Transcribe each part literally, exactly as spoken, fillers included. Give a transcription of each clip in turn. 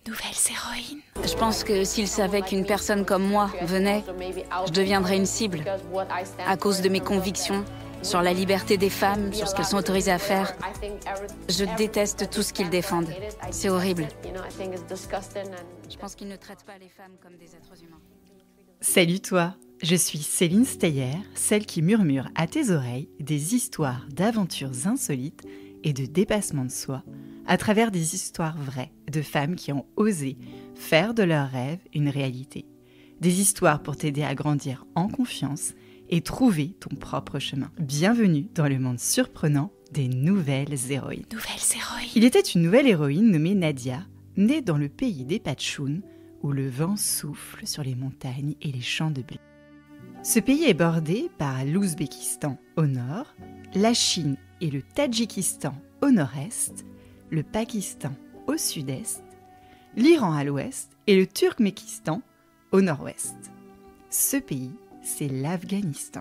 Nouvelles héroïnes. Je pense que s'ils savaient qu'une personne comme moi venait, je deviendrais une cible. À cause de mes convictions sur la liberté des femmes, sur ce qu'elles sont autorisées à faire. Je déteste tout ce qu'ils défendent. C'est horrible. Je pense qu'ils ne traitent pas les femmes comme des êtres humains. Salut toi, je suis Céline Steyer, celle qui murmure à tes oreilles des histoires d'aventures insolites et de dépassement de soi à travers des histoires vraies de femmes qui ont osé faire de leurs rêves une réalité. Des histoires pour t'aider à grandir en confiance et trouver ton propre chemin. Bienvenue dans le monde surprenant des nouvelles héroïnes. Nouvelles héroïnes. Il était une nouvelle héroïne nommée Nadia, née dans le pays des Patchoun, où le vent souffle sur les montagnes et les champs de blé. Ce pays est bordé par l'Ouzbékistan au nord, la Chine et le Tadjikistan au nord-est, le Pakistan au sud-est, l'Iran à l'ouest et le Turkménistan au nord-ouest. Ce pays, c'est l'Afghanistan.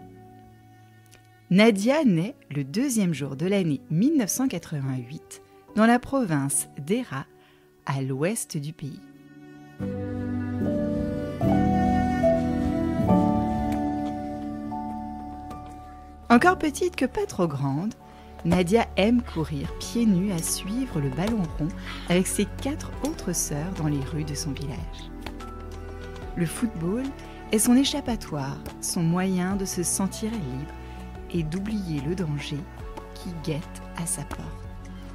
Nadia naît le deuxième jour de l'année mille neuf cent quatre-vingt-huit dans la province d'Hérat, à l'ouest du pays. Encore petite que pas trop grande, Nadia aime courir pieds nus à suivre le ballon rond avec ses quatre autres sœurs dans les rues de son village. Le football est son échappatoire, son moyen de se sentir libre et d'oublier le danger qui guette à sa porte.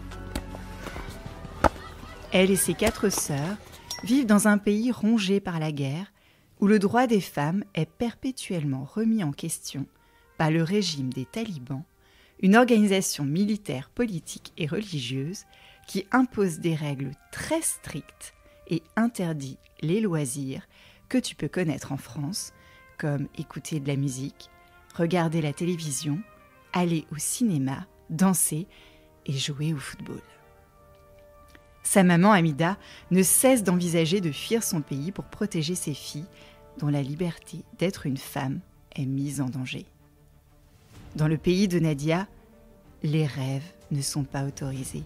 Elle et ses quatre sœurs vivent dans un pays rongé par la guerre où le droit des femmes est perpétuellement remis en question par le régime des talibans, une organisation militaire, politique et religieuse qui impose des règles très strictes et interdit les loisirs que tu peux connaître en France, comme écouter de la musique, regarder la télévision, aller au cinéma, danser et jouer au football. Sa maman, Hamida, ne cesse d'envisager de fuir son pays pour protéger ses filles, dont la liberté d'être une femme est mise en danger. Dans le pays de Nadia, les rêves ne sont pas autorisés.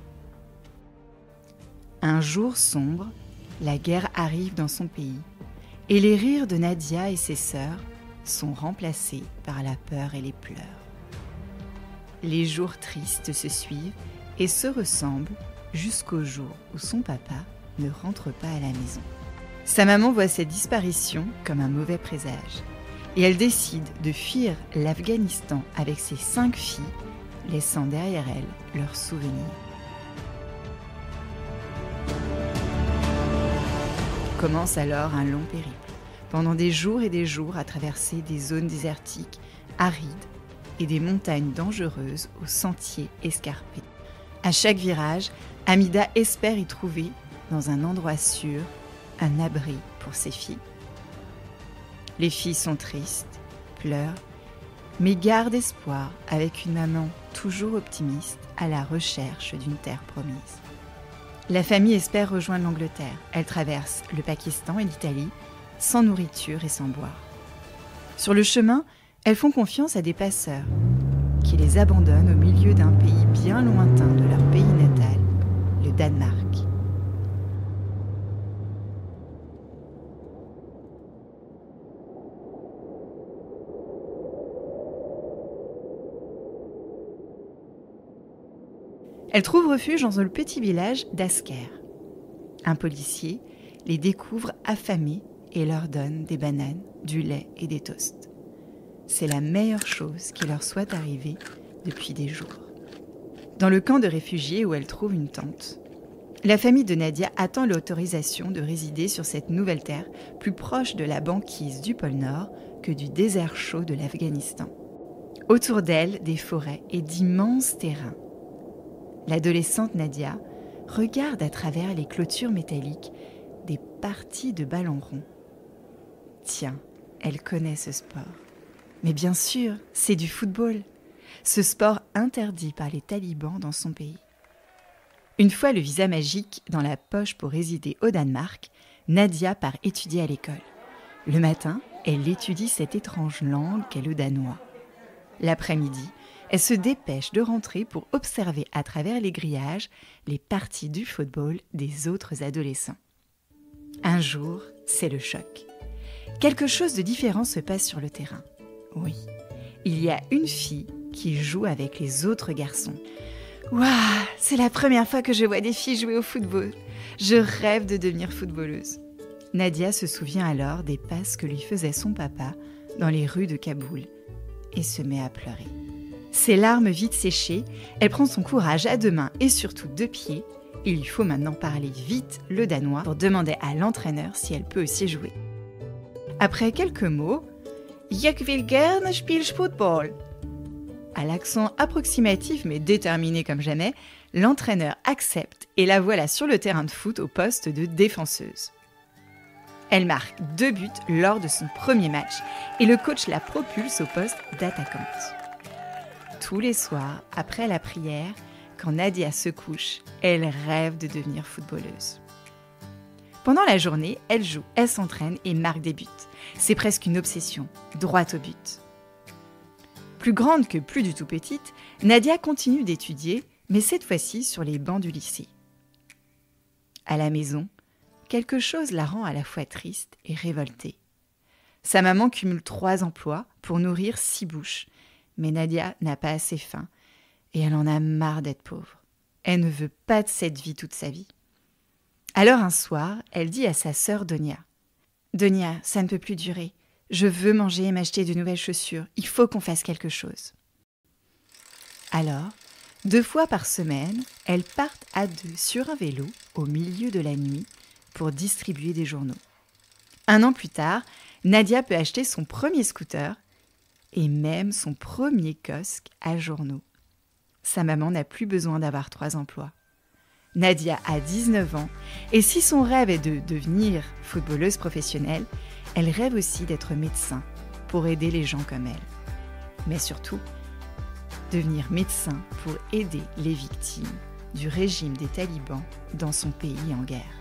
Un jour sombre, la guerre arrive dans son pays et les rires de Nadia et ses sœurs sont remplacés par la peur et les pleurs. Les jours tristes se suivent et se ressemblent jusqu'au jour où son papa ne rentre pas à la maison. Sa maman voit cette disparition comme un mauvais présage et elle décide de fuir l'Afghanistan avec ses cinq filles, laissant derrière elles leurs souvenirs. Commence alors un long périple, pendant des jours et des jours à traverser des zones désertiques, arides et des montagnes dangereuses aux sentiers escarpés. À chaque virage, Hamida espère y trouver, dans un endroit sûr, un abri pour ses filles. Les filles sont tristes, pleurent, mais gardent espoir avec une maman toujours optimiste à la recherche d'une terre promise. La famille espère rejoindre l'Angleterre. Elle traverse le Pakistan et l'Italie, sans nourriture et sans boire. Sur le chemin, elles font confiance à des passeurs qui les abandonnent au milieu d'un pays bien lointain de leur pays natal, le Danemark. Elles trouvent refuge dans le petit village d'Asker. Un policier les découvre affamés et leur donne des bananes, du lait et des toasts. C'est la meilleure chose qui leur soit arrivée depuis des jours. Dans le camp de réfugiés où elles trouvent une tente, la famille de Nadia attend l'autorisation de résider sur cette nouvelle terre plus proche de la banquise du pôle Nord que du désert chaud de l'Afghanistan. Autour d'elle, des forêts et d'immenses terrains. L'adolescente Nadia regarde à travers les clôtures métalliques des parties de ballon rond. Tiens, elle connaît ce sport. Mais bien sûr, c'est du football. Ce sport interdit par les talibans dans son pays. Une fois le visa magique dans la poche pour résider au Danemark, Nadia part étudier à l'école. Le matin, elle étudie cette étrange langue qu'est le danois. L'après-midi, elle se dépêche de rentrer pour observer à travers les grillages les parties du football des autres adolescents. Un jour, c'est le choc. Quelque chose de différent se passe sur le terrain. Oui, il y a une fille qui joue avec les autres garçons. Waouh, c'est la première fois que je vois des filles jouer au football. Je rêve de devenir footballeuse. Nadia se souvient alors des passes que lui faisait son papa dans les rues de Kaboul et se met à pleurer. Ses larmes vite séchées, elle prend son courage à deux mains et surtout deux pieds. Il lui faut maintenant parler vite le danois pour demander à l'entraîneur si elle peut aussi jouer. Après quelques mots, « Ich will gerne spielen Football ». À l'accent approximatif mais déterminé comme jamais, l'entraîneur accepte et la voilà sur le terrain de foot au poste de défenseuse. Elle marque deux buts lors de son premier match et le coach la propulse au poste d'attaquante. Tous les soirs, après la prière, quand Nadia se couche, elle rêve de devenir footballeuse. Pendant la journée, elle joue, elle s'entraîne et marque des buts. C'est presque une obsession, droit au but. Plus grande que plus du tout petite, Nadia continue d'étudier, mais cette fois-ci sur les bancs du lycée. À la maison, quelque chose la rend à la fois triste et révoltée. Sa maman cumule trois emplois pour nourrir six bouches, mais Nadia n'a pas assez faim et elle en a marre d'être pauvre. Elle ne veut pas de cette vie toute sa vie. Alors un soir, elle dit à sa sœur Donia « Donia, ça ne peut plus durer. Je veux manger et m'acheter de nouvelles chaussures. Il faut qu'on fasse quelque chose. » Alors, deux fois par semaine, elles partent à deux sur un vélo au milieu de la nuit pour distribuer des journaux. Un an plus tard, Nadia peut acheter son premier scooter et même son premier kiosque à journaux. Sa maman n'a plus besoin d'avoir trois emplois. Nadia a dix-neuf ans et si son rêve est de devenir footballeuse professionnelle, elle rêve aussi d'être médecin pour aider les gens comme elle. Mais surtout, devenir médecin pour aider les victimes du régime des talibans dans son pays en guerre.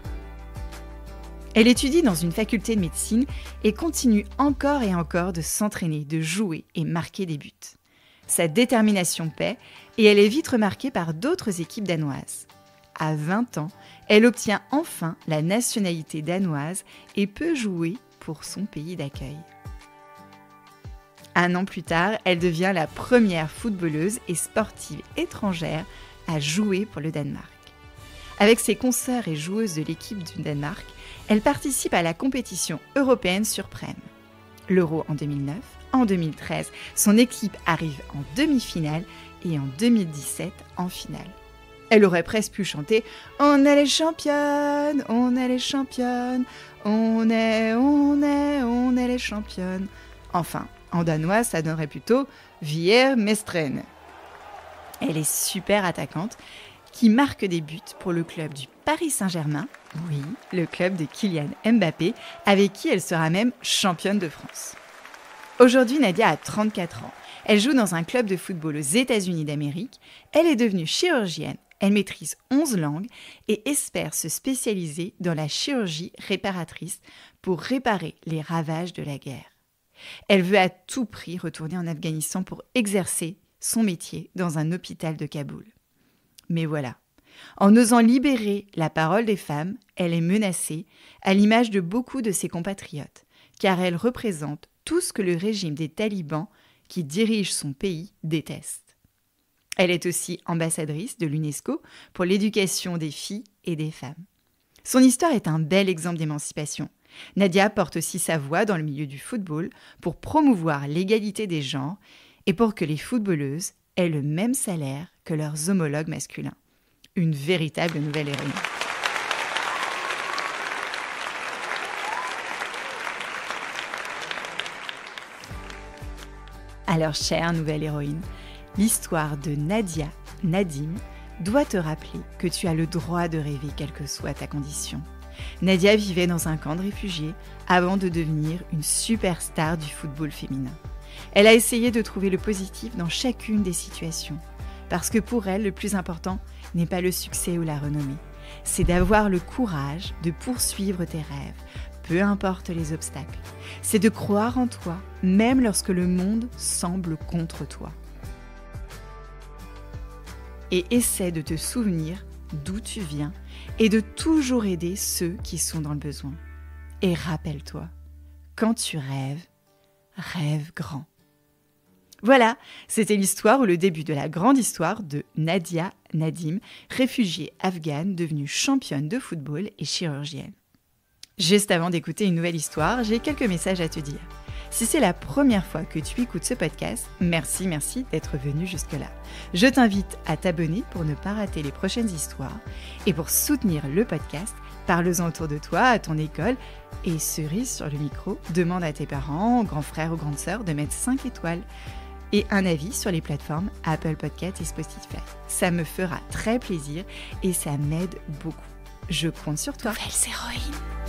Elle étudie dans une faculté de médecine et continue encore et encore de s'entraîner, de jouer et marquer des buts. Sa détermination paie et elle est vite remarquée par d'autres équipes danoises. À vingt ans, elle obtient enfin la nationalité danoise et peut jouer pour son pays d'accueil. Un an plus tard, elle devient la première footballeuse et sportive étrangère à jouer pour le Danemark. Avec ses consoeurs et joueuses de l'équipe du Danemark, elle participe à la compétition européenne suprême. L'Euro en deux mille neuf, en deux mille treize, son équipe arrive en demi-finale et en deux mille dix-sept en finale. Elle aurait presque pu chanter « On est les championnes, on est les championnes, on est, on est, on est les championnes ». Enfin, en danois, ça donnerait plutôt « Vi er mestrene ». Elle est super attaquante, qui marque des buts pour le club du Paris Saint-Germain, oui, le club de Kylian Mbappé, avec qui elle sera même championne de France. Aujourd'hui, Nadia a trente-quatre ans. Elle joue dans un club de football aux États-Unis d'Amérique. Elle est devenue chirurgienne. Elle maîtrise onze langues et espère se spécialiser dans la chirurgie réparatrice pour réparer les ravages de la guerre. Elle veut à tout prix retourner en Afghanistan pour exercer son métier dans un hôpital de Kaboul. Mais voilà, en osant libérer la parole des femmes, elle est menacée, à l'image de beaucoup de ses compatriotes, car elle représente tout ce que le régime des talibans qui dirige son pays déteste. Elle est aussi ambassadrice de l'UNESCO pour l'éducation des filles et des femmes. Son histoire est un bel exemple d'émancipation. Nadia porte aussi sa voix dans le milieu du football pour promouvoir l'égalité des genres et pour que les footballeuses aient le même salaire que leurs homologues masculins. Une véritable nouvelle héroïne. Alors, chère nouvelle héroïne, l'histoire de Nadia Nadim doit te rappeler que tu as le droit de rêver quelle que soit ta condition. Nadia vivait dans un camp de réfugiés avant de devenir une superstar du football féminin. Elle a essayé de trouver le positif dans chacune des situations, parce que pour elle, le plus important n'est pas le succès ou la renommée, c'est d'avoir le courage de poursuivre tes rêves, peu importe les obstacles. C'est de croire en toi, même lorsque le monde semble contre toi. Et essaie de te souvenir d'où tu viens et de toujours aider ceux qui sont dans le besoin. Et rappelle-toi, quand tu rêves, rêve grand. Voilà, c'était l'histoire ou le début de la grande histoire de Nadia Nadim, réfugiée afghane devenue championne de football et chirurgienne. Juste avant d'écouter une nouvelle histoire, j'ai quelques messages à te dire. Si c'est la première fois que tu écoutes ce podcast, merci, merci d'être venu jusque-là. Je t'invite à t'abonner pour ne pas rater les prochaines histoires. Et pour soutenir le podcast, parle-en autour de toi, à ton école. Et cerise sur le micro, demande à tes parents, grands frères ou grandes sœurs de mettre cinq étoiles et un avis sur les plateformes Apple Podcasts et Spotify. Ça me fera très plaisir et ça m'aide beaucoup. Je compte sur toi. Nouvelles héroïnes.